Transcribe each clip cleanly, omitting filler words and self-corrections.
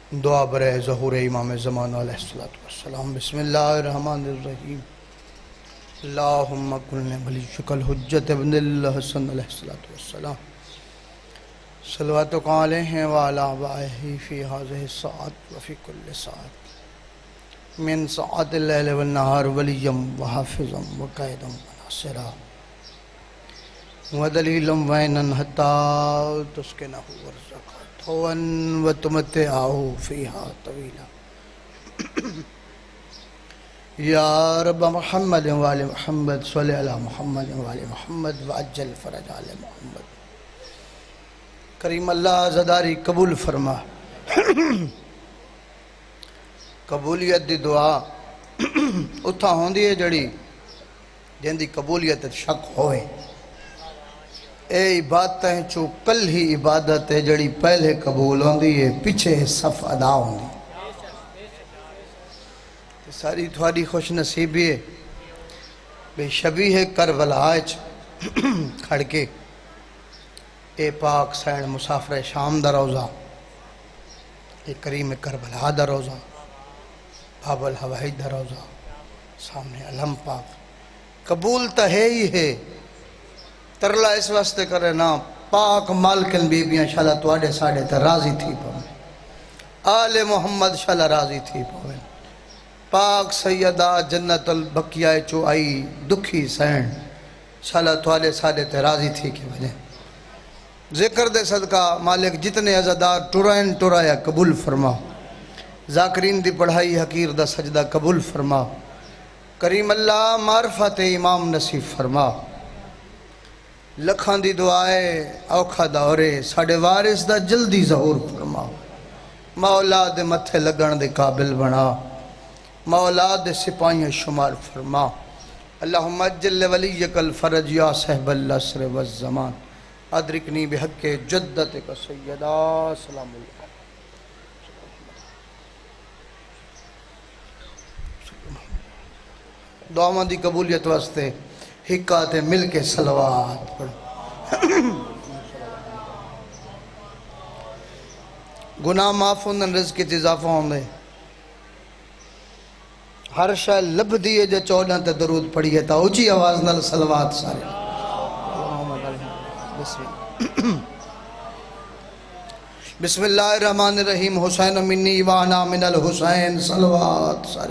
دعا برے ظہور امام زمان علیہ السلام۔ بسم اللہ الرحمن الرحیم۔ اللہم کلن ولیک الحجت ابن الحسن علیہ السلام، صلواتک علیہ وعلی آبائہ فی ہذہ الساعۃ وفی کل ساعۃ من ساعات اللیل والنہار ولیم وحافظا وقائدا وناصرا ودلیلا وعینا حتی تسکنہ ورزقہ طوعا وتمتعہ فیہا طویلا۔ یا رب محمد وآل محمد صلی علی محمد وآل محمد وعجل فرج آل محمد۔ کریم اللہ عزاداری قبول فرما۔ قبولیت دی دعا اتھا ہوندی ہے جڑی جن دی قبولیت شک ہوئے۔ اے عبادتیں چو کل ہی عبادت ہے جڑی پہلے قبول ہوندی ہے پیچھے صف ادا ہوندی۔ ساری تھوڑی خوش نصیبی ہے بے شبیہ کربلا کھڑ کے اے پاک سین مسافر شام دا روزہ، اے کریم کربلا دا روزہ، باب الحوائج دا روزہ، سامنے علم پاک قبول تا ہے ہی ہے۔ ترلا اس واسطے کرے نا پاک مالکن بیبیاں شالا توڑے ساڑے تا راضی تھی پویں، آل محمد شالا راضی تھی پویں، پاک سیدہ جنت البقیہ چو آئی دکھی سین شالا توڑے ساڑے تا راضی تھی کی وجہ۔ ذکر دے صدقہ مالک جتنے عزادار ٹرائن ٹرایا قبول فرما، ذاکرین دی پڑھائی حقیر دا سجدہ قبول فرما، کریم اللہ معرفت امام نصیب فرما۔ لکھان دی دعائے اوکھا دورے ساڑے وارث دا جلدی ظہور فرما، مولا دے متھے لگن دے قابل بنا، مولا دے سپاہیاں شمار فرما۔ اللہم اجل ولیک الفرج یا صحب العصر والزمان، ادرکنی بحق جدتک سیدہ سلام علیکم۔ دعاوں دی قبولیت واسطے حکات مل کے صلوات پڑھو۔ گناہ معاف ہوندن رزق کی اضافہ ہوندے، ہر شاہ لب دیئے جو 14 تے درود پڑھیے تا اچھی آواز نال صلوات سارے۔ بسم اللہ الرحمن الرحیم۔ حسین منی وانا من الحسین، صلوات سارے۔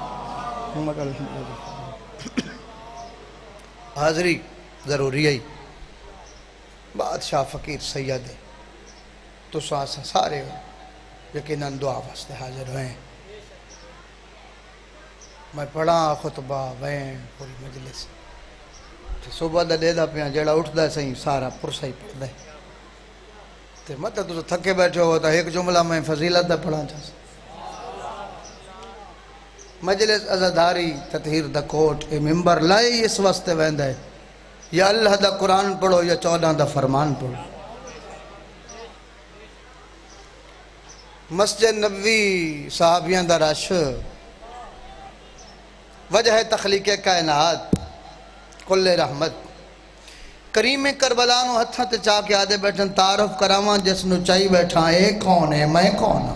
حاضری ضروری ہے، بادشاہ فقیر سید تو ساسا سارے یقیناً دعا واسطے حاضر ہوئے۔ میں پڑھا خطبہ وین پوری مجلس صبح دا دے دا پیاں جڑا اٹھ دا سہیں سارا پرسا ہی پڑھ دے تے مطلب تو تھکے بیٹھے ہوتا ایک جملہ میں فضیلت دا پڑھا چاہتا۔ مجلس عزاداری تطہیر دا کوٹ اے ممبر لائی اس واسطے ویندہ ہے یا اللہ دا قرآن پڑھو یا 14 دا فرمان پڑھو۔ مسجد نبوی صحابیاں دا رش وجہ تخلیق کائنات کل رحمت۔ کریم کربلا نو ہتھاں تے چاہ کے آدھے بیٹھن تعارف کراواں جس نو چاہی بیٹھا اے کون ہے میں کون ہوں۔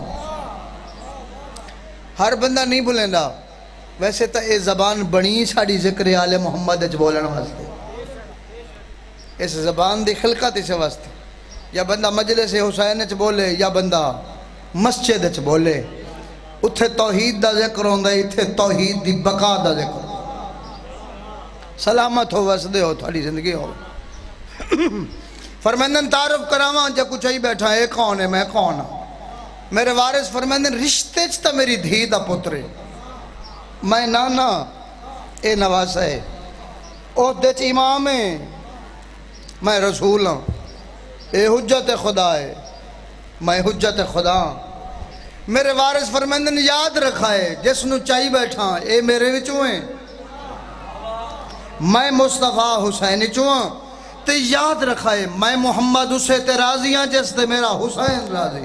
ہر بندہ نہیں بھولیندا، ویسے تا اے زبان بنی ساڑی ذکر آل محمد اچ بولن واسطے، اس زبان دی خلقت اسے واسطے۔ یا بندہ مجلس حسین اچ بولے یا بندہ مسجد اچ بولے، اتھے توحید دا ذکر ہوندہ ہے، اتھے توحید دی بقا دا ذکر ہوندہ ہے۔ سلامت ہو وسدے ہو تھوڑی زندگی ہو۔ فرمیندن تعارف کراواں جا کچھ ہی بیٹھا اے کون ہے میں کون ہوں۔ میرے وارث فرمیندن رشتے چتا میری دھی دا پترے، میں نانا اے نواز ہے، عہدے چ امام ہے، میں رسول ہوں، اے حجت خدا ہے، میں حجت خدا ہوں۔ میرے وارث فرمیندن یاد رکھا ہے جس نو چاہی بیٹھا اے میرے وچوں ہیں، میں مصطفیٰ حسین چوں تے یاد رکھا ہے میں محمد اسے تے راضی ہاں جس تے میرا حسین راضی۔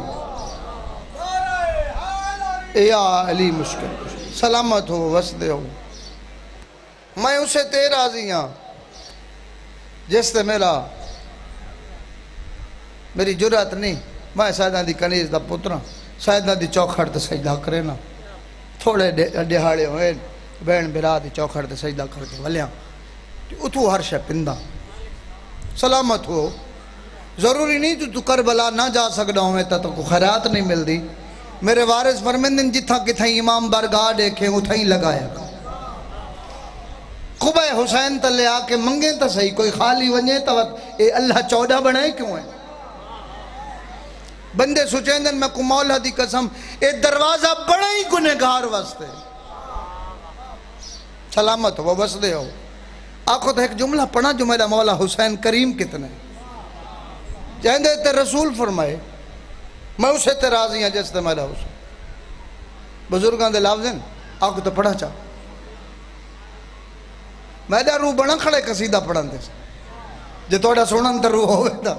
یا علی مشکل سلامت ہو وسدے ہو، میں اسے تے راضی ہاں جس تے میری جرات نہیں، میں سادہ دی کنیز دا پترہ سیدہ دی چوکھڑ تے سجدہ کرے نا تھوڑے دہاڑے ہوئے بین برا دی چوکھڑ تے سجدہ کر کے ولیاں اتو ہر شے پندہ سلامت ہو ضروری نہیں تو کربلا نہ جا سکتا ہوئے تو کو خیرات نہیں مل دی میرے وارث فرمندن جتھا کتھائیں امام برگاہ دیکھیں اتھائیں لگایا گا قبہ حسین تلے آکے منگیں تا صحیح کوئی خالی ونجے تا اے اللہ 14 بنائے کیوں ہیں بندے سوچیں دن میں کو مولا دی قسم اے دروازہ بڑا ہی گنہگار واسطے سلامت ہو بس دے ہو آنکھو تو ایک جملہ پڑھا جو میرا مولا حسین کریم کتنے جہاں دے تے رسول فرمائے میں اسے تے راضی ہیں جیسے میرا حسین بزرگان دے لافظیں آنکھو تو پڑھا چاہ میں دا روح بڑا کھڑے قصیدہ پڑھان دے جے توڑا سنن تے روح ہوئے دا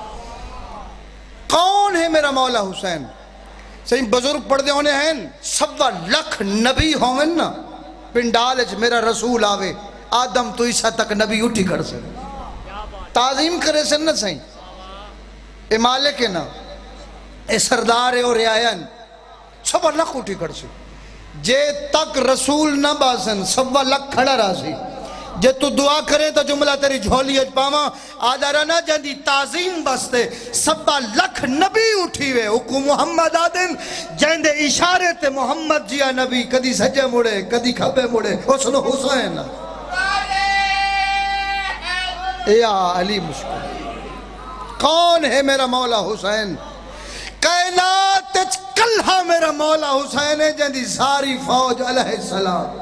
کون ہے میرا مولا حسین صحیح بزرگ پڑھ دے ہونے ہیں 1.25 لاکھ نبی ہوئے نا پنڈالج میرا رسول آوے آدم تو عیسیٰ تک نبی اٹھی کر سے تعظیم کرے سے نہ صحیح اے مالک ہے نا اے سردار ہے اور رعایان 1.25 لاکھ اٹھی کر سے جے تک رسول نہ باسن 1.25 لاکھ کھڑا راسی جے تو دعا کرے تو جملہ تیری جھولی اج پاما آدھارا نہ جاندی تعظیم بستے 1.25 لاکھ نبی اٹھی وے اکو محمد آدن جہندے اشارے تے محمد جیا نبی کدی سجے مڑے کدی کھبے مڑے حسن حسین یا علی مشکل کون ہے میرا مولا حسین کائنات کلہا میرا مولا حسین ہے جہندی ساری فوج علیہ السلام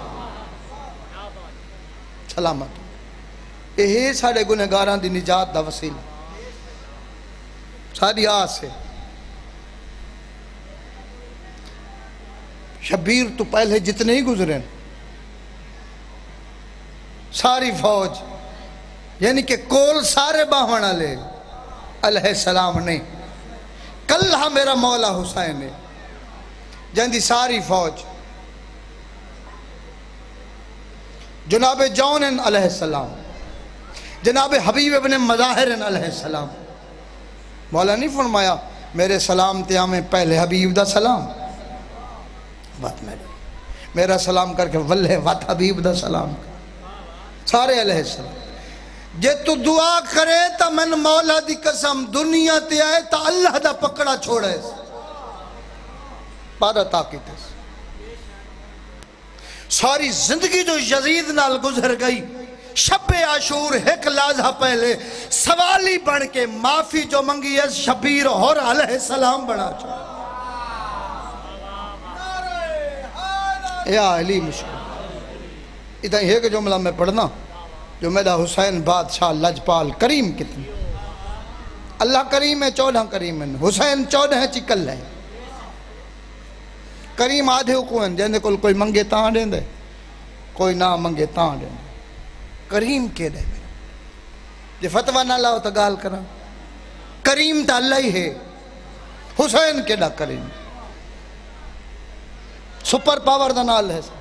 سلامت یہ ساڑھے گنہگاران دی نجات دا وسیلہ ساری آس ہے شبیر تو پہلے جتنے ہی گزریں ساری فوج یعنی کہ کول سارے باہونا لے علیہ السلام نے کلہا میرا مولا حسین ہے جہندی ساری فوج جناب جون علیہ السلام جناب حبیب ابن مظاہر علیہ السلام مولا نہیں فرمایا میرے سلام تیاں میں پہلے حبیب دا سلام بات میرا سلام کر کے واللہ وات حبیب دا سلام سارے علیہ السلام جے تو دعا کرے تا من مولا دی قسم دنیا تے آئے تا اللہ دا پکڑا چھوڑے پارا طاقت ہے ساری زندگی جو یزید نال گزر گئی شب عاشور ایک لازہ پہلے سوالی بن کے معافی جو منگی ہے شبیر اور علیہ السلام بڑا چھوڑا یا علی مشکل اتنا ہی کہ جملہ میں پڑھنا جو میرا حسین بادشاہ لجپال کریم کتنی اللہ کریم ہے 14 کریم ہے حسین 14 چکل ہے کریم آدھے حکومن جہنے کوئی منگے تاں دیں دے کوئی نہ منگے تاں دیں دے کریم کے دے میرا جے فتوہ نہ لاؤ تا گال کرا کریم تا اللہ ہی ہے حسین کے دا کریم سپر پاور دا نال ہے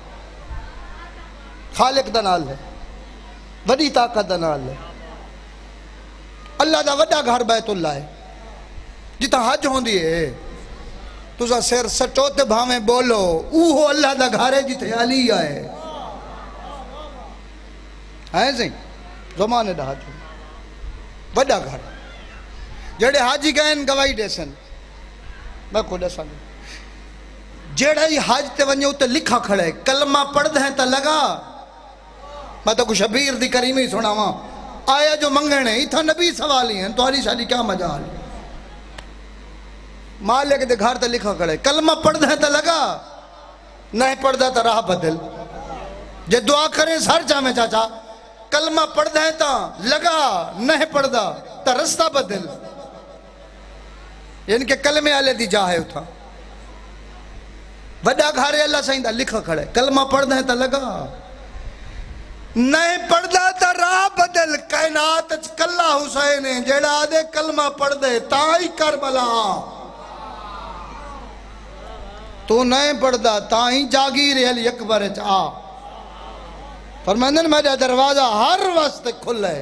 خالق دا نال ہے وڈی طاقت دا نال ہے اللہ دا وڈا گھر بیت اللہ ہے جتا حج ہوں دیئے تُسا سیر سٹوتے بھامیں بولو اوہو اللہ دا گھارے جیتے علی آئے ہیں سیں زمانے دا حج وڈا گھر جڑے حاجی گئے گواہی دے سن میں کو دے سن جڑے ہی حج تے ونجے ہوتے لکھا کھڑے کلمہ پڑھ دیں تا لگا میں تو کو شبیر دی کریمی سنا ہاں آیا جو منگنے اتھا نبی سوالی ہیں تو ہری شالی کیا مجال مالک دے گھر تے لکھا کھڑے کلمہ پڑھ دیں تا لگا نہیں پڑھ دیں تا راہ بدل جے دعا کریں سر جامے چاچا کلمہ پڑھ دیں تا لگا نہیں پڑھ دا تا رستہ بدل یعنی کہ کلمے آلے دی جاہے اتھا وڈا گھارے اللہ سائیں دا لکھا کھڑے کلمہ پڑھ دیں تا لگا نہیں پڑھ دا تا راہ بدل کائنات کلہ حسین جیڑا دے کلمہ پڑھ دے تائی کربلا تو نہیں پڑھ دا تائی جاگیر علی اکبر چاہ فرمائندن میرا دروازہ ہر وقت کھل ہے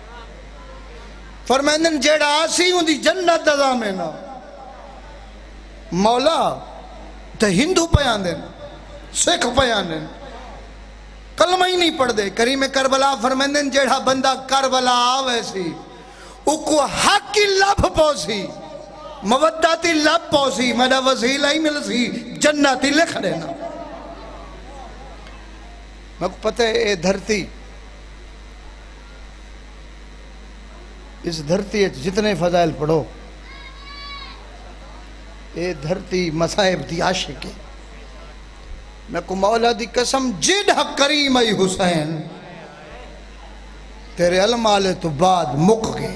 فرمائندن جیڑا آسی ہوں دی جنت دزا میں نا مولا تے ہندو پیان دیں سکھ پیان دیں کلمہ ہی نہیں پڑھ دے کریم کربلا فرمیندیں جیڑا بندہ کربلا آوے سی اکو حق کی لب پوسی موداتی لب پوسی میرا وسیلہ ہی مل سی جناتی لکھ دینا میں کو پتہ ہے اے دھرتی اس دھرتی جتنے فضائل پڑھو اے دھرتی مصائب دی عاشق ہے میں کو مولا دی قسم جیڑا کریم ای حسین تیرے علم آلے تو بعد مک گئے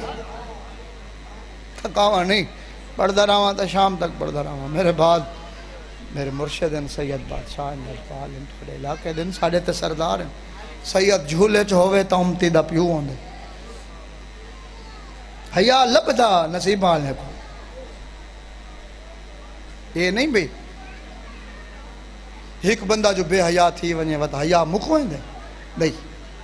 تھکاوا نہیں پڑھدا رہا تھا شام تک پڑھدا رہا میرے بعد میرے مرشد ہیں سید بادشاہ نرپال ان تھوڑے علاقے دن ساڑھے تے سردار ہیں سید جھولے چ ہوئے تا امتی دا پیو ہوندے حیا لبدا نصیبان ہے کو یہ نہیں بھئی ایک بندہ جو بے حیا تھی ونجے وتا حیا مکویں دے بھئی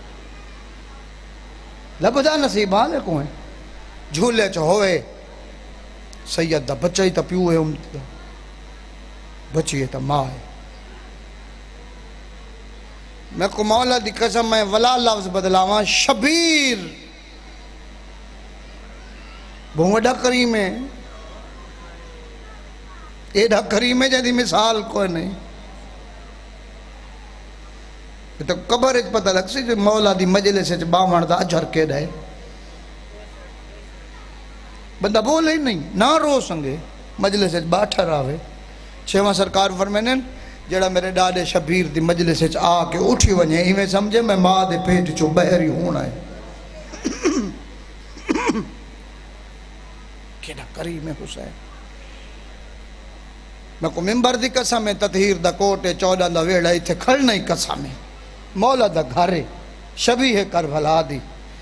لبدا نصیبان ہے کو ہیں جھولے چ ہوئے سید دا بچہ ہی تا پیو ہے امتی دا بچی ہے تا ماں ہے میں کو مولا دی قسم میں ولا لفظ بدلاواں شبیر بہوڑا کریم ہے ایڈا کریم ہے جیدی مثال کوئی نہیں تو قبر ایک پتہ لگ سی جو مولا دی مجلس سے باوان دا اجھر کے دائے بندہ بولے ہی نہیں نہ رو سنگے مجلس سے باٹھا راوے چھواں سرکار فرمینن جڑا میرے ڈاڈے شبیر دی مجلس سے آ کے اٹھی ونجے ہی میں سمجھے میں ماں دے پیٹ چو بہری ہونا ہے کیڑا کریم حسین میں کو ممبر دی قسم ہے تطہیر دا کوٹے 14 دا ویڑا ہی تھے کھڑنا ہی قسم ہے مولا دا گھارے شبیہ کربلا دی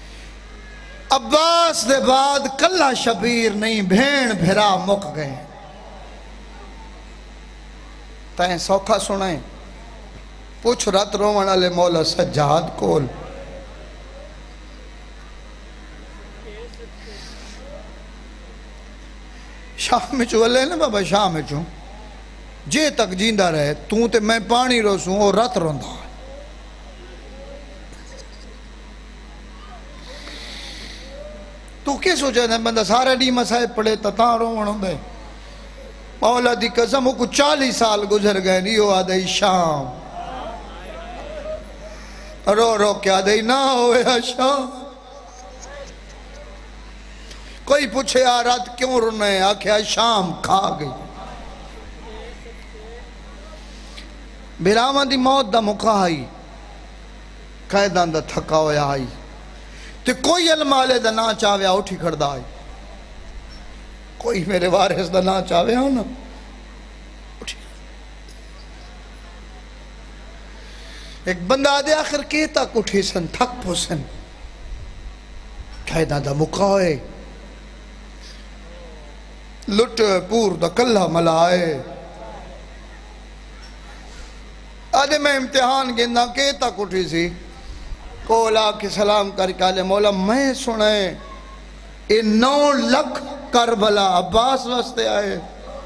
عباس دے بعد کلا شبیر نہیں بھین بھرا مک گئے تائیں سوکھا سنائیں پوچھ رات رومن علی مولا سجاد کول شاہ میں چو اللہ نے بابا شاہ میں چو جے تک جیندہ رہے توں تے میں پانی روسوں اور رات روندہ تو کیا سوچا ہے بندہ سارا ڈی مسائب پڑے تاں رومن ہوں دے مولا دی قسم کو 40 سال گزر گئے نہیں ہو آدھائی شام رو رو کے آدھائی نہ ہوئے شام کوئی پوچھے رات کیوں رونے آکھیا شام کھا گئی بیرامان دی موت دا مکہ آئی قیدان دا تھکا ہویا آئی تے کوئی علم آلے دا نا چاہویا اٹھی کھڑا آئی کوئی میرے وارث دا نا چاہویا ہو نا اٹھی ایک بندہ آدھے آخر کی تک اٹھی سن تھک پوسن قیدان دا مکہ ہوئے لٹ پور دا کلہ ملائے آدھے میں امتحان گندہ کے تک اٹھی سی کولا کی سلام کر کے آلے مولا میں سنائے اے 9 لکھ کربلا عباس واسطے آئے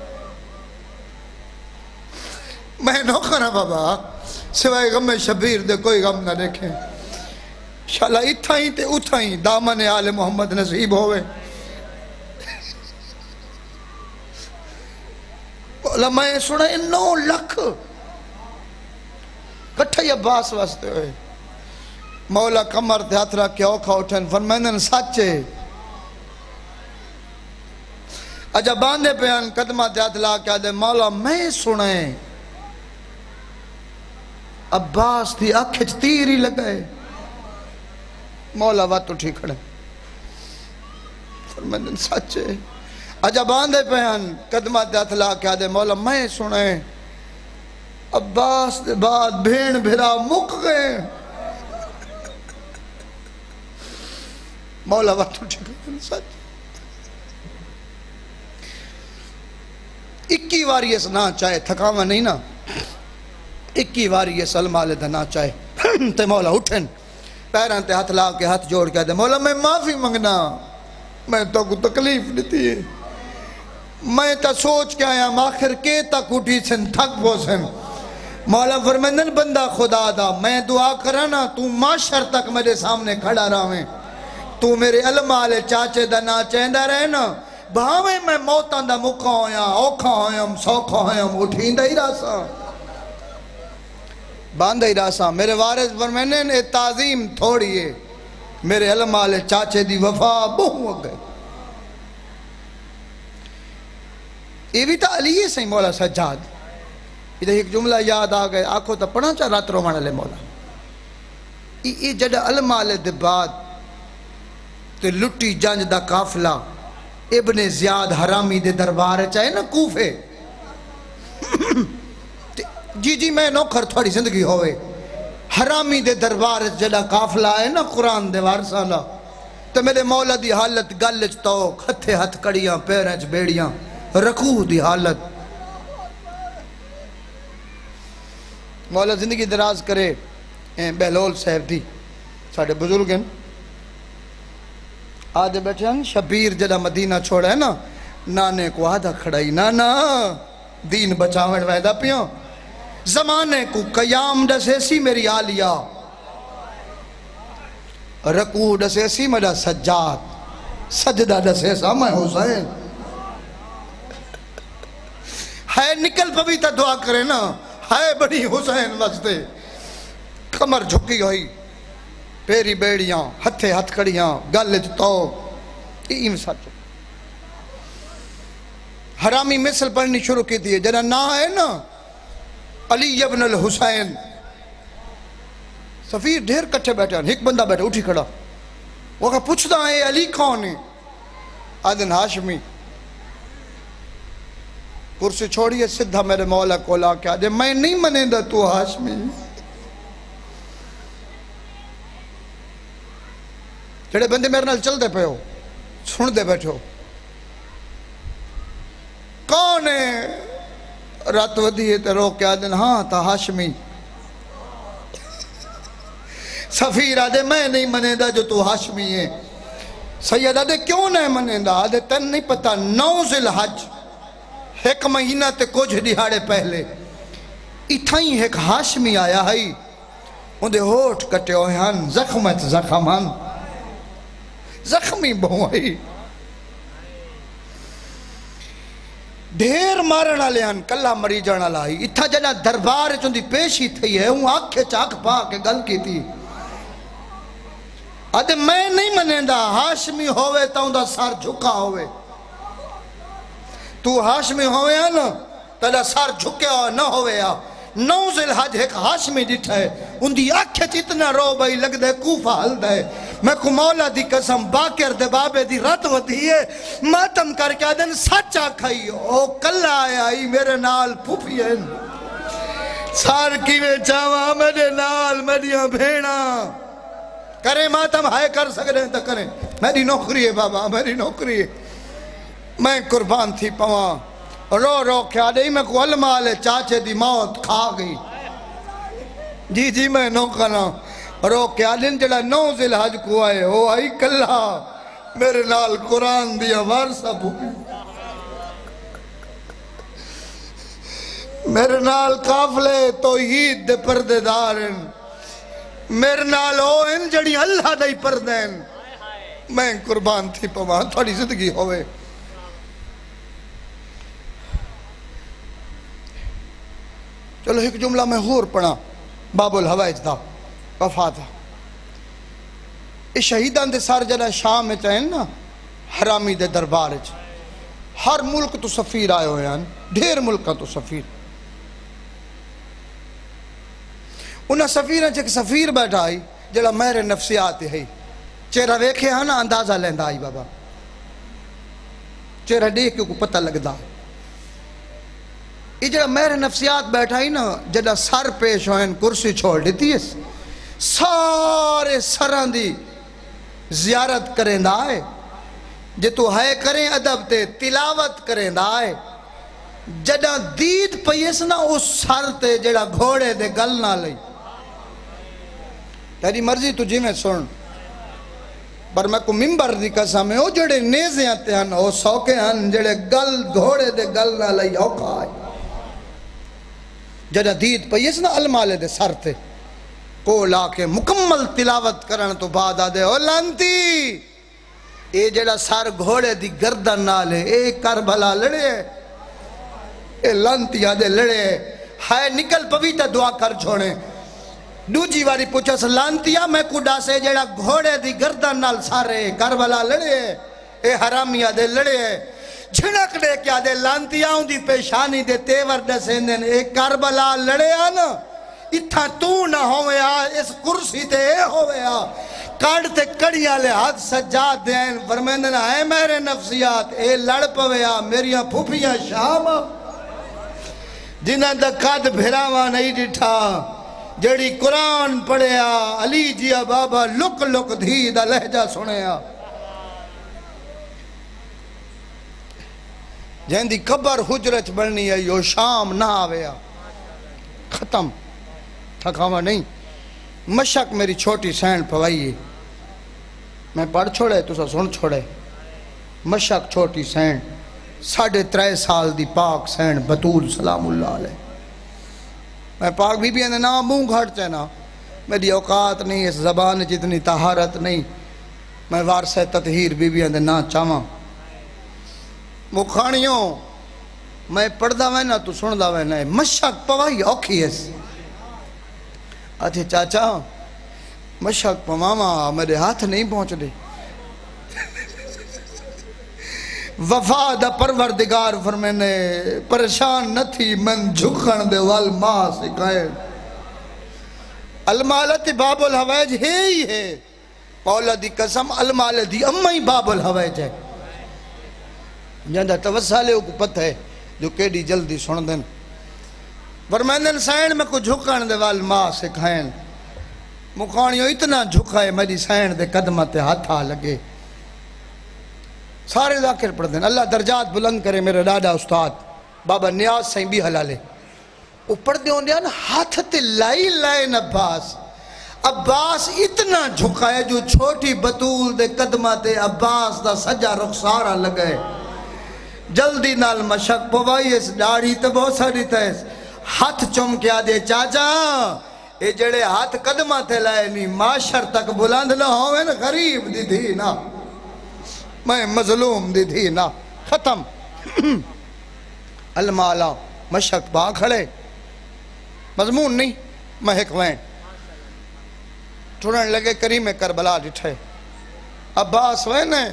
میں نو کرا بابا سوائے غم شبیر دے کوئی غم نہ دیکھیں شالا اتھا ہی تے اتھا ہی دامن آل محمد نصیب ہوئے مولا میں سنائے 9 لکھ کٹھائی عباس واسطے ہوئے مولا کمر تے ہاتھ رکھ کے اوکھا اٹھن فرمائنن سچے اجا باندھے پیان قدمہ تے ہاتھ لا کے آدھے مولا میں سنائے عباس تھی اکھچ تیری لگائے مولا وات اٹھی کھڑے فرمائنن سچے اجا باندھے پیان قدمہ تے ہاتھ لا کے آدھے مولا میں سنائے عباس دے بعد بھین بھرا مک گئے مولا وقت اٹھے گئے سچ 21 واری اس نہ چاہے تھکاوہ نہیں نا 21 واری اس علمالے دا نہ چاہے تے مولا اٹھن پیران تے ہاتھ لا کے ہاتھ جوڑ کے دے مولا میں معافی منگنا میں تو کو تکلیف دیتی ہے میں تا سوچ کے آیا آخر کے تک اٹھی سن تھک وہ سن مولا فرمندن بندہ خدا دا میں دعا کرانا تو معاشر تک میرے سامنے کھڑا رہے تو میرے علم آلے چاچے دا نا چیندہ رہے نا بھاویں میں موتاں دا مکھا ہویا اوکھا ہویا سوکھا ہویا اٹھیں دا ہی راسا باندھا ہی راسا میرے وارث فرمندن اے تعظیم تھوڑی ہے میرے علم آلے چاچے دی وفا بہو گئے یہ بھی تا علی سے مولا سجاد ادھر ایک جملہ یاد آگئے آنکھوں تا پڑھا چاہ رات رومانا لے مولا یہ جڑا علم آلے دے بعد تے لٹی جانج دا کافلہ ابن زیاد حرامی دے دربار چاہے نا کوفے جی میں نوکر تھوڑی زندگی ہوئے حرامی دے دربار جڑا کافلہ ہے نا قرآن دے وارسالہ تو میرے مولا دی حالت گلچ توک ہتھے ہتھ کڑیاں پیرنچ بیڑیاں رکوع دی حالت مولا زندگی دراز کرے بہلول صاحب دی ساڑھے بزرگ ہیں آدھے بیٹھے ہیں شبیر جدہ مدینہ چھوڑا ہے نا نانے کو آدھا کھڑائی نانا دین بچاوڑ ویدہ پیوں زمانے کو قیام ڈسیسی میری آلیہ رکوع ڈسیسی میرا سجاد سجدہ ڈسیسا میں حسین ہے نکل پوی تا دعا کرے نا ہے بڑی حسین وستے کمر جھکی ہوئی پیری بیڑیاں ہتھے ہتھ کڑیاں گلج تو ایم سچ حرامی مثل پڑھنی شروع کی تھی جنہ نا ہے نا علی ابن الحسین سفیر ڈھیر کٹھے بیٹھے ہیں ایک بندہ بیٹھے اٹھی کھڑا وہ کہا پوچھتا ہے علی کون ہے آدن ہاشمی کرسی چھوڑیے سدھا میرے مولا کو لا کے آدھے میں نہیں منے دا تو ہاشمی جڑے بندے میرے نال چل دے پہ ہو سن دے بیٹھو کون ہے رات ودیے تے رو کے آدھے ہاں تا ہاشمی سفیر آدھے میں نہیں منے دا جو تو ہاشمی ہے سید آدھے کیوں نہیں منے دا آدھے تن نہیں پتا 9 ذی الحج ایک مہینہ تے کچھ دہاڑے پہلے اتھائیں ایک ہاشمی آیا ہے اندھے ہوٹ کٹے ہوئے ہن زخمت زخم ہن زخمی بہو آئی ڈھیر مارنا لے ہن کلہ مری جانا لائی اتھا جنا دربار چندی پیشی تھی ہے ہوں آنکھے چاک پا کے گل کی تھی آدھے میں نہیں منے دا ہاشمی ہوئے تا اندھا سار جھکا ہوئے تو ہاشمی ہوئے ہیں نا تیرا سار جھکے ہو نہ ہوئے ہیں 9 ذی الحج ایک ہاشمی ڈٹھا ہے ان دی آنکھیں اتنا رو بھائی لگ دے کوفہ حل دے میں کو مولا دی قسم باکر دے بابے دی رات ودی ہے ماتم کر کے آدھن سچا کھائی او کلہ آیا ہی میرے نال پھوپی ہیں سار کی میں چاہاں میرے نال میریاں بھیڑا کریں ماتم ہائے کر سکتے ہیں تو کریں میری نوکری ہے بابا میری نوکری ہے میں قربان تھی پواں رو رو کیا دے میں کو علمالے چاچے دی موت کھا گئی جی میں نو کنا رو کیا دن جڑا 9 ذی الحج کو آئے ہو آئی کلہ میرے نال قرآن دیا وارسہ بھوئی میرے نال قافلے توحید دے پردے دارن میرے نال او ان جڑی اللہ دے پردین میں قربان تھی پواں تھوڑی زندگی ہوئے چلو ایک جملہ میں ہور پڑھا باب الحوائج دا وفا تھا اس شہیدان دے سار جنہ شام میں چاہیں نا حرامی دے دربار ہر ملک تو سفیر آئے ہوئے ہیں ڈھیر ملک کا تو سفیر انہاں سفیر ہیں ایک سفیر بیٹھا آئی جڑا مہر نفسیات ہے چہرہ ویکھے ہاں نا اندازہ لیندہ آئی بابا چہرہ دیکھ کے کو پتہ لگدا یہ جڑا مہر نفسیات بیٹھا ہی نا جڑا سر پیش ہوئیں کرسی چھوڑ دیتی ہے سارے سران دی زیارت کریں دا آئے جے تو ہے کریں ادب تے تلاوت کریں دا آئے جڑا دید پیس نا اس سر تے جڑا گھوڑے دے گل نہ لئی تیری مرضی تجھے میں سن پر میں کو ممبر دی قسم ہے او جڑے نیزے آتے ہیں او سوکے ہیں جڑے گل گھوڑے دے گل نہ لئی اوکھا ہے جڑا دید پہ یہ نا المالے دے سر تے کو لا کے مکمل تلاوت کرن تو بعد آدھے او لانتی اے جڑا سر گھوڑے دی گردن نہ لے اے کربلا لڑے اے لانتی آدھے لڑے ہائے نکل پویتا دعا کر چھوڑے دوجی واری پوچھا سے لانتیا میں کڈا سے جڑا گھوڑے دی گردن نال سارے کربلا لڑے اے حرامی آدھے لڑے جھنک دے کیا دے لانتیا ہوں دی پیشانی دے تیور دے سیندن اے کربلا لڑے آنا اتھا تو نہ ہوئے آ اس کرسی تے اے ہوئے آ کاڑتے کڑیاں لے ہاتھ سجاد دین فرمیندن اے میرے نفسیات اے لڑ پوے آ میریاں پھوپیاں شام جنہ دا قد بھراوہ نہیں ڈٹھا جڑی قرآن پڑھے آ علی جیا بابا لک لک دھی دا لہجہ سنے آ جہن دی قبر حجرت بڑھنی ہے یو شام نہ آوے آ ختم تھکاوا نہیں مشک میری چھوٹی سین پوائیے میں پڑھ چھوڑے تو سن چھوڑے مشک چھوٹی سین 3.5 سال دی پاک سین بطول سلام اللہ علیہ میں پاک بی بی نا موں گھڑتے نا میری اوقات نہیں اس زبان جتنی طہارت نہیں میں وارثہ تطہیر بی بی نا چاہاں مکھانیوں میں پڑھدا میں نا تو سندا میں نا مشک پوائی اوکھی ہے اچھے چاچا مشک پماما میرے ہاتھ نہیں پہنچ دے وفا دا پروردگار فرمینے پریشان نہ تھی من جھکن دے وال ماں سکھائے المالت باب الحویج ہے ہی ہے مولا دی قسم المالت دی اما ہی باب الحویج ہے جاندہ توسالے کو پتہ ہے جو کیڑی جلدی سن دن فرمینے سین میں کو جھکن دے وال ماں سکھائیں مکھانیوں اتنا جھکائے میری سین دے قدمت ہاتھا لگے سارے ذاکر پڑھ دیں اللہ درجات بلند کرے میرے ڈاڈا استاد بابا نیاز سائیں بھی حلالے وہ پڑھ دیں ہوندے ہیں ہاتھ تے لائی لائن عباس اتنا جھکائے جو چھوٹی بطول دے قدمہ تے عباس دا سجا رخسارہ لگئے جلدی نال مشک پوائی اس ڈاڑی تے بہت ساری تے ہاتھ چم کیا دے چاچا اے جڑے ہاتھ قدمہ تے لائے نہیں معاشر تک بلند نہ ہوئے نا غریب دی تھی نا میں مظلوم دی تھی نا ختم المالا مشک با کھڑے مضمون نہیں مہک وین ٹھوڑن لگے کریم کربلا ڈٹھے عباس وین ہے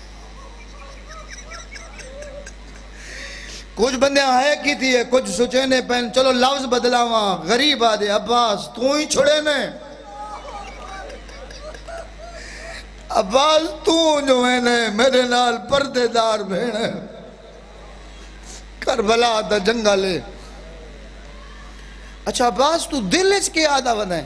کچھ بندے آئے کی تھی ہے کچھ سوچے پہن چلو لفظ بدلا وہاں غریب آدھے عباس تو ہی چھڑے نے عباس تو جو ہے نے میرے نال پردے دار بھیڑے کربلا دا جنگلے اچھا عباس تو دل اس کے آدھا ودائیں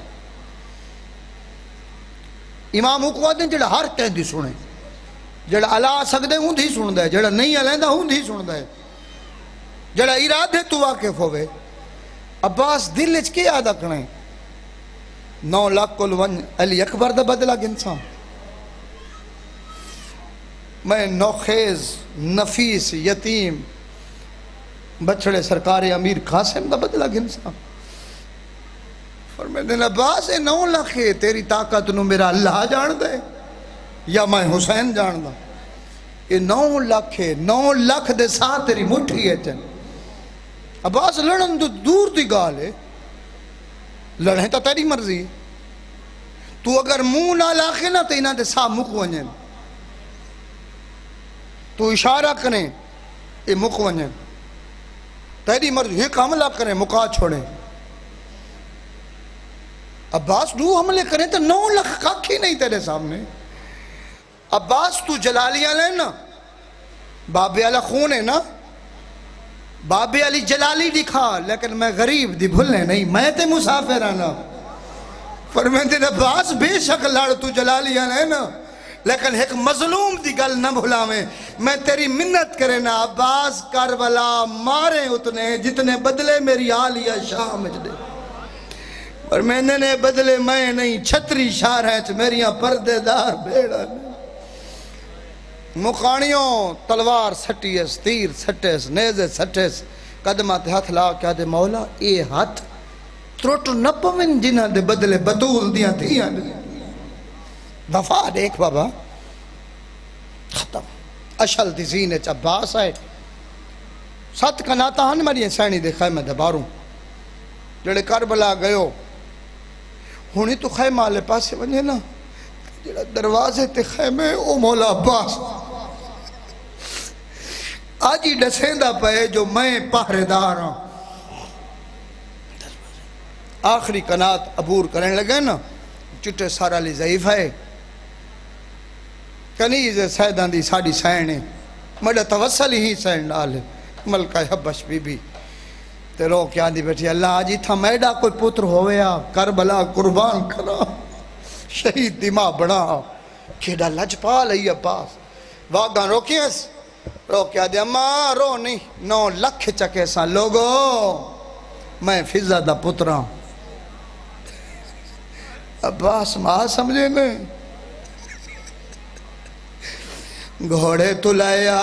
امام کو آدھیں جڑا ہر کہہ دی سنے جڑا علا سکدے ہوں دی سن دے جڑا نہیں علیندہ ہوں دی سن دے جڑا ارادے تو واقف ہوئے عباس دل اس کے آدھا کریں 9 لاکھ کل ون علی اکبر دا بدلا گنسان میں نوخیز نفیس یتیم بچڑے سرکار امیر قاسم دا بدلا گنسان فرمائے دن عباس 9 لاکھ ہے تیری طاقت نو میرا اللہ جان دے یا میں حسین جان دا یہ 9 لاکھ ہے 9 لاکھ دے ساتھ تیری مٹھی ہے چن عباس لڑن دور دی گال ہے لڑیں تا تیری مرضی تو اگر منہ نہ لاکھے نا تو انہاں دے سا مک ونجن تو اشارہ کریں یہ مک ونجن تیری مرضی ایک حملہ کریں مکا چھوڑیں عباس 2 حملے کریں تو 9 لاکھ کاکھی نہیں تیرے سامنے عباس تو جلالیاں لیں نا بابے علی خون ہے نا بابے علی جلالی دکھا لیکن میں غریب دی بھولنے نہیں میں تے مسافر آنا فرمیندے عباس بے شک لڑ تو جلالیاں لیں نا لیکن ایک مظلوم دی گل نہ بھولاویں میں تیری منت کرے نا عباس کربلا مارے اتنے جتنے بدلے میری آلیہ شام اجدے اور میں نے بدلے میں نہیں چھتری شار ہے میریاں پردے دار بیڑا مقانیوں تلوار سٹیس تیر سٹیس نیزے سٹیس قدمات ہاتھ لا کیا دے مولا اے ہاتھ تروٹ نہ پوین جنہ دے بدلے بطول دیاں تھیاں وفا دیکھ بابا ختم اشل دی زین عباس آئے سات کناتا ہن مری سینی دے خیمہ دے باروں جڑے کربلا گئے ہونی تو خیمہ لے پاسے ونجے نا جڑا دروازے تے خیمے او مولا عباس آج ہی ڈسیندہ پہے جو میں پہرے دار ہوں آخری کنات عبور کرنے لگے نا چٹے سارا لی ضعیف ہے کنیز سیدان دی ساڑی سینے مڈا توسل ہی سین ڈالے ملکہ حبش بی بی تے رو کیا دی بیٹھی اللہ آجی تھا میڈا کوئی پتر ہویا کربلا قربان کرا شہید دماغ بڑھا کھیڑا لجپال ہے عباس واگاں روکیس رو کیا دی اماں رو نہیں 9 لکھ چکے سا لوگو میں فضا دا پترا عباس ماں سمجھے میں گھوڑے تو لایا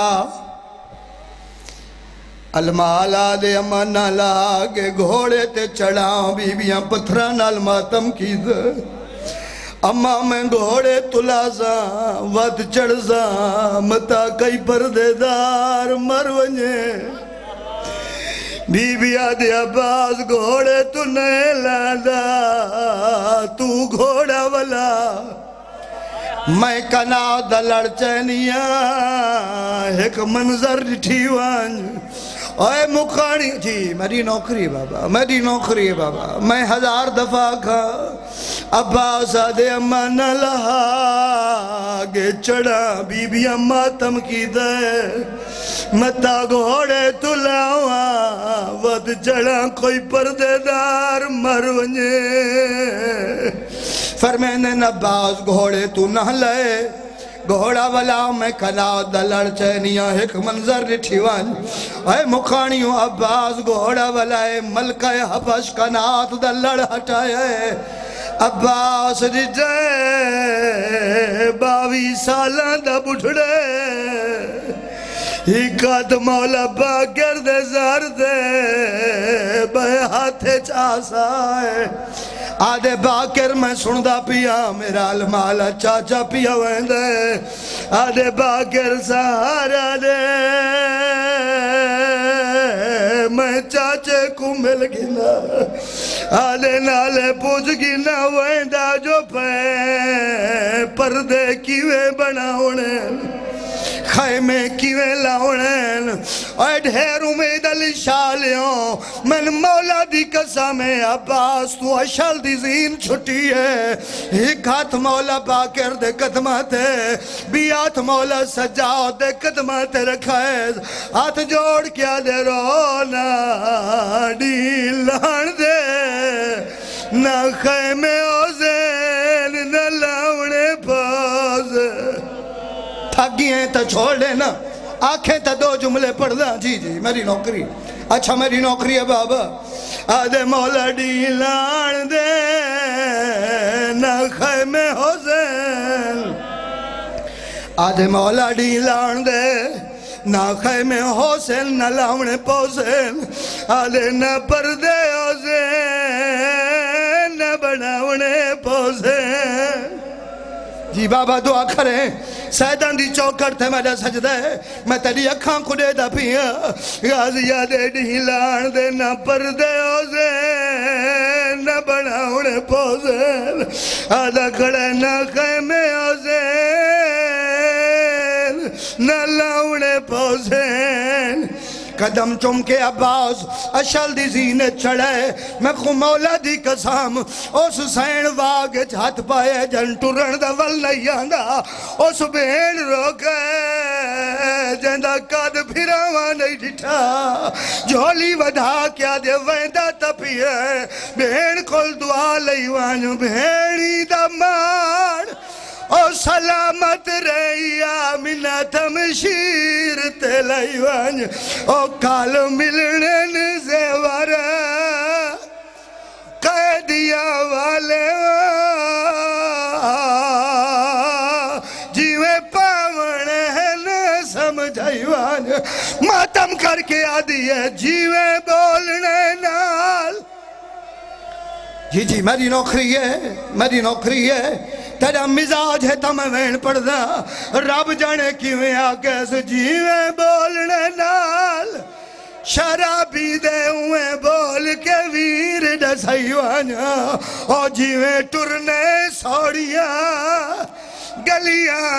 المالا دے امانہ لاگے گھوڑے تے چڑھاؤں بیبیاں پتھرہ نال ماتم کی دے اماں میں گھوڑے تلازاں ود چڑھزاں متا کئی پردے دار مرونجے بی بی آدھے عباس گھوڑے تو نہیں لادا تو گھوڑا والا میں کنا دلڑ چینیاں ایک منظر ڈٹھی وانج اوے مکھانی جی میری نوکری بابا میری نوکری بابا میں 1000 دفعہ کھا عباس آدھے اماں نہ لہا گے چڑھا بی بی اماں تم کی دے متا گھوڑے تو لاؤں ود چڑھا کوئی پردے دار مرونجے فرمینے عباس گھوڑے تو نہ لے گھوڑا والا میں کنا دلڑ چینیاں ایک منظر ڈٹھیوان اے مکھانیوں عباس گھوڑا والا ملکہ حبش کنات دلڑ ہٹائے عباس ڈٹھے 22 سالان دا بٹھڑے ایکات مولا باگر دے زار دے بے ہاتھے چاسائے آدھے باکر میں سندہ پیا میرا المالا چاچا پیا ویندے آدھے باکر سہارا دے میں چاچے کو مل گنا آدھے نالے پوچھ گنا ویندہ جو پہ پردے کیوے بناونے خیمے کیویں لاؤنین اے ڈھیر امید علی شالیوں من مولا دی قسم عباس تو اشل دی زین چھٹی ہے ایک ہاتھ مولا باکر دے قدمات ہے بھی ہاتھ مولا سجاد دے قدمات رکھائے ہاتھ جوڑ کیا دے رونا ڈیلان دے نہ خیمے اوزین نہ لاؤنے پاز تھاگی ہیں تا چھوڑ لینا آنکھیں تا 2 جملے پڑھ دا جی جی میری نوکری اچھا میری نوکری ہے بابا آدھے مولا ڈیلان دے نہ خیمے حسین آدھے مولا ڈیلان دے نہ خیمے حسین نہ لاؤنے پوسین آدھے نہ پردے حسین نہ بناؤنے پوسین جی بابا دعا کریں سیدان دی چوکر تھے میرا سجدہ ہے میں تیری اکھاں کو دے دا پیا غازیہ دے ڈھیلان دے نہ پردے اوزین نہ بناؤنے پوزین آدھا کھڑے نہ خیمے اوزین نہ لاؤنے پوزین قدم چم کے عباس اشل دی زینے چڑھے میں خو مولا دی قسم اس سین واگ ہاتھ پائے جن ٹرن دا ول نہیں آندا اس بین روکے جندہ قد پھراوا نہیں ڈٹھا جھولی ودھا کیا دے ویندہ تپی ہے بین کل دعا لئی وانو بینی دا مان او سلامت رہی آمینہ تمشیر تلیوان او کال ملنے زیور قیدیا والے جیوے پاونے ماتم کر کے آدھی ہے جیوے بولنے نال جی جی میری نوکری ہے تیرا مزاج ہے تا میں وین پڑھ دا رب جانے کیویں آگے سے جیویں بولنے نال شرابی دے ہوئے بول کے ویر ڈسائیوانا او جیویں ٹرنے سوڑیاں گلیاں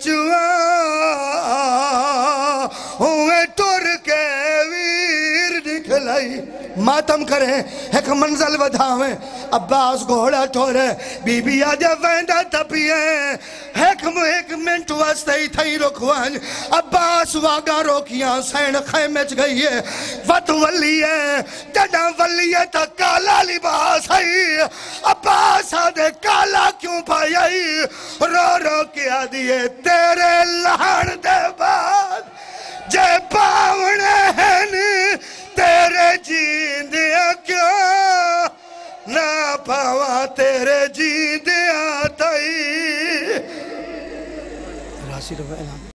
ویچواں ہوئے ٹر کے ویر نکلائی ماتم کریں ایک منزل ودھاویں عباس گھوڑا ٹورے بی بی آجا وینڈا تپییں ایک منٹ واسطے ہی تھئی رکھوان عباس واگا روکیاں سین خیمچ گئی ہے وط ولی ہے جڑا ولی ہے تا کالا لباس ہے عباس آدھے کالا کیوں پائی رو رو کے آدھیے تیرے لہن دے بعد جے باونے ہیں تیرے جیندیاں کیوں نہ پاوا تیرے جیندیاں تائی راسی رو اعلان